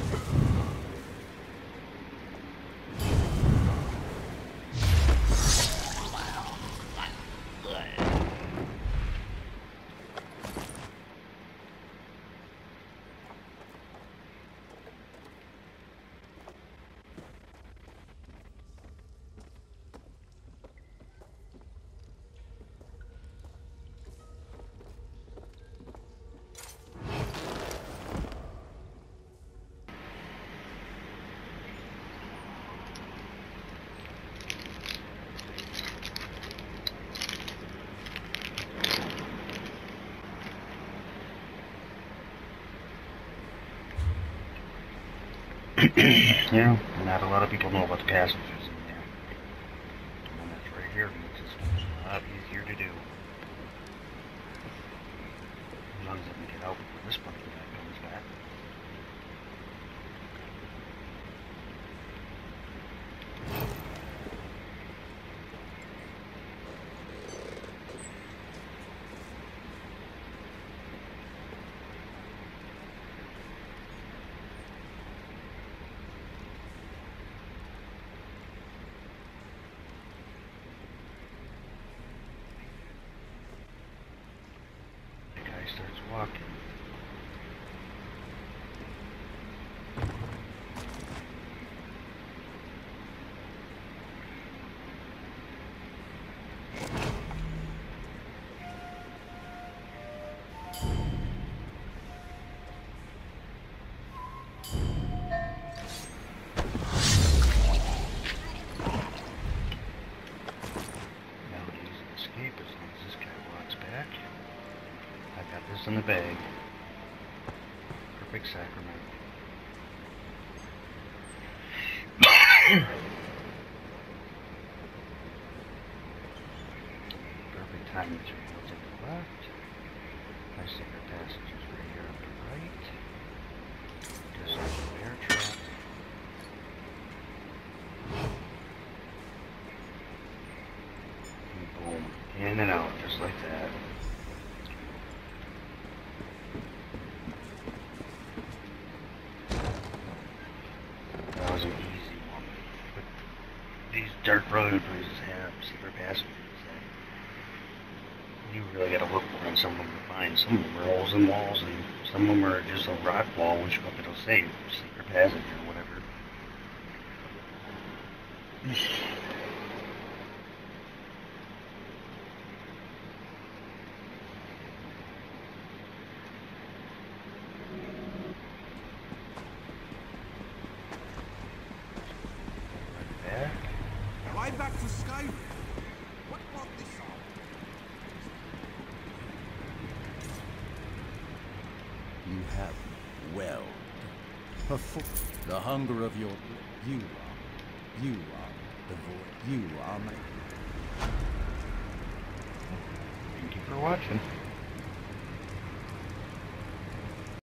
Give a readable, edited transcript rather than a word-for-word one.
Yeah, not a lot of people know about the passengers in there. The one that's right here makes this a lot easier to do. As long as I can get out before this fucking guy comes back. The guy starts walking. Escape as long as this guy walks back. I got this in the bag. Perfect sacrament. Perfect timing to wheels at the left. My secret passengers right here on the right. Just like a bear trap. And boom. In and out, just like that. That was an easy one. But these dark brotherhood places have secret passengers that you really gotta look for, and some of them to find. Some of them are holes in walls, and some of them are just a rock wall, which it'll say secret passenger or whatever. Right back to Skyrim. What brought this on? You have well the hunger of your you are the void. You are my. Thank you for watching.